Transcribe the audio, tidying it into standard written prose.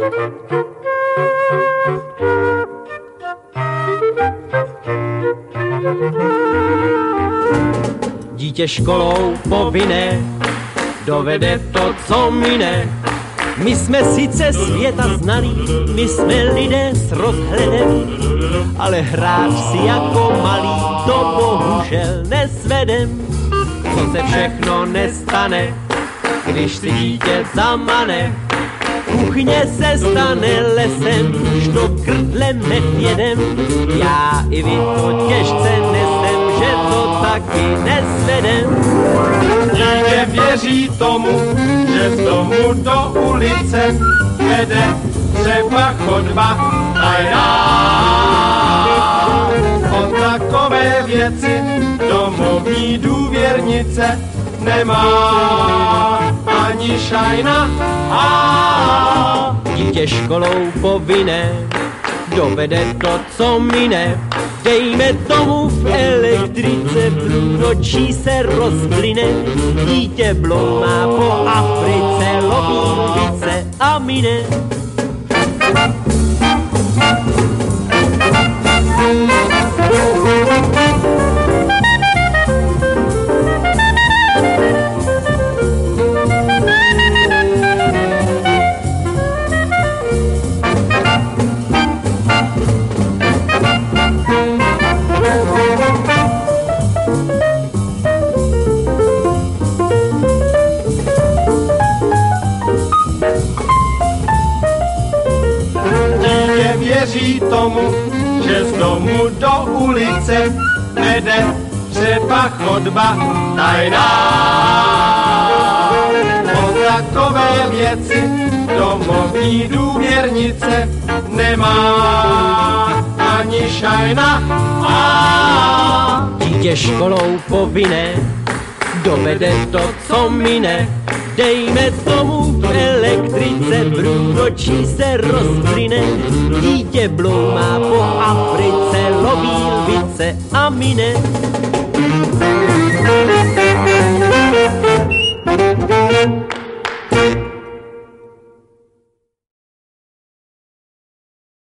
Dítě školou povinné dovede to, co mine. My jsme sice světa znali, my jsme lidé s rozhledem, ale hrát si jako malý to bohužel nesvedem. Co se všechno nestane, když si dítě zamane. Kuchyně se stane lesem, už to krdlem medvědem. Já i vy to těžce nesem, že to taky nesvedem. Dítě věří tomu, že z domu do ulice vede třeba chodba tajná. O takové věci domovní důvěrnice nemá ani šajna. Dítě školou povinné dovede to, co mine. Dejme tomu v elektrice průnočí se rozplyne. Dítě bloumá po Africe, loví lvice a mine. Věří tomu, že z domu do ulice vede třeba chodba tajná. O takové věci domovní důvěrnice nemá ani šajna. Dítě školou povinné dovede to, co mine. Dejme tomu v elektrice průnočí se rozplyne. Dítě bloumá po Africe, loví lvice a mine.